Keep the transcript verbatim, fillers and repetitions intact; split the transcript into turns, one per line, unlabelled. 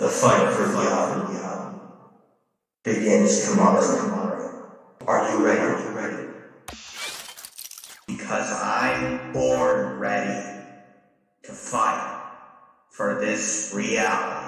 The fight for royale begins tomorrow. Are you ready? Are you ready? Because I'm born ready to fight for this royale.